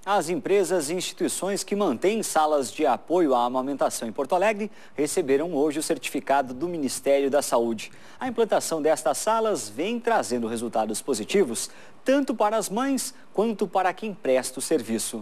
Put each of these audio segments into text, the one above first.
As empresas e instituições que mantêm salas de apoio à amamentação em Porto Alegre receberam hoje o certificado do Ministério da Saúde. A implantação destas salas vem trazendo resultados positivos, tanto para as mães quanto para quem presta o serviço.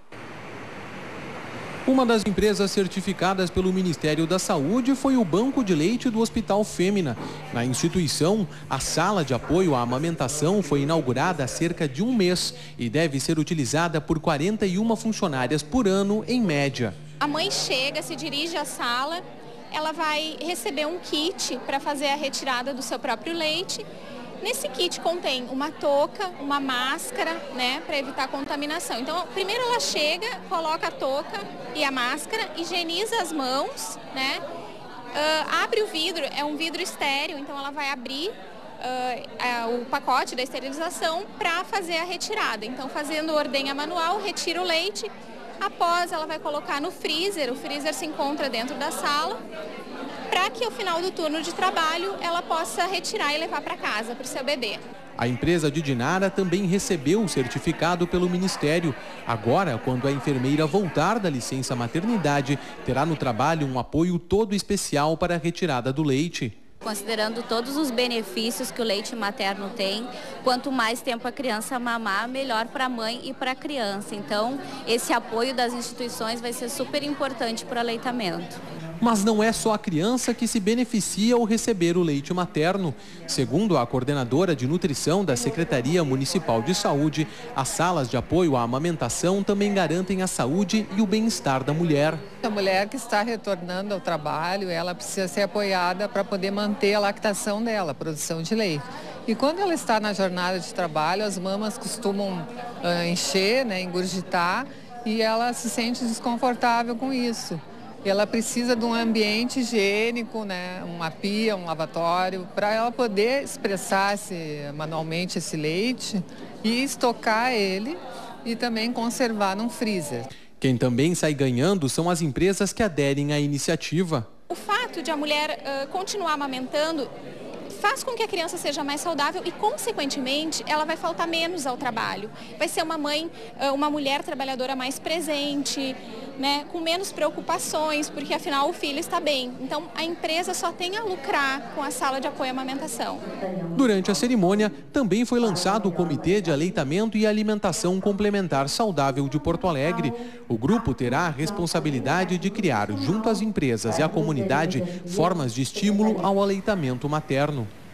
Uma das empresas certificadas pelo Ministério da Saúde foi o Banco de Leite do Hospital Fêmea. Na instituição, a sala de apoio à amamentação foi inaugurada há cerca de um mês e deve ser utilizada por 41 funcionárias por ano, em média. A mãe chega, se dirige à sala, ela vai receber um kit para fazer a retirada do seu próprio leite. Nesse kit contém uma touca, uma máscara, né, para evitar a contaminação. Então, primeiro ela chega, coloca a touca e a máscara, higieniza as mãos, né, abre o vidro, é um vidro estéril, então ela vai abrir o pacote da esterilização para fazer a retirada. Então, fazendo ordenha manual, retira o leite. Após, ela vai colocar no freezer, o freezer se encontra dentro da sala, para que ao final do turno de trabalho ela possa retirar e levar para casa, para o seu bebê. A empresa de Dinara também recebeu o certificado pelo Ministério. Agora, quando a enfermeira voltar da licença maternidade, terá no trabalho um apoio todo especial para a retirada do leite. Considerando todos os benefícios que o leite materno tem, quanto mais tempo a criança mamar, melhor para a mãe e para a criança. Então, esse apoio das instituições vai ser super importante para o aleitamento. Mas não é só a criança que se beneficia ao receber o leite materno. Segundo a coordenadora de nutrição da Secretaria Municipal de Saúde, as salas de apoio à amamentação também garantem a saúde e o bem-estar da mulher. A mulher que está retornando ao trabalho, ela precisa ser apoiada para poder manter a lactação dela, a produção de leite. E quando ela está na jornada de trabalho, as mamas costumam encher, né, engurgitar, e ela se sente desconfortável com isso. Ela precisa de um ambiente higiênico, né, uma pia, um lavatório, para ela poder expressar manualmente esse leite e estocar ele e também conservar num freezer. Quem também sai ganhando são as empresas que aderem à iniciativa. O fato de a mulher continuar amamentando faz com que a criança seja mais saudável e, consequentemente, ela vai faltar menos ao trabalho. Vai ser uma mãe, uma mulher trabalhadora mais presente, né, com menos preocupações, porque afinal o filho está bem. Então a empresa só tem a lucrar com a sala de apoio à amamentação. Durante a cerimônia, também foi lançado o Comitê de Aleitamento e Alimentação Complementar Saudável de Porto Alegre. O grupo terá a responsabilidade de criar, junto às empresas e à comunidade, formas de estímulo ao aleitamento materno.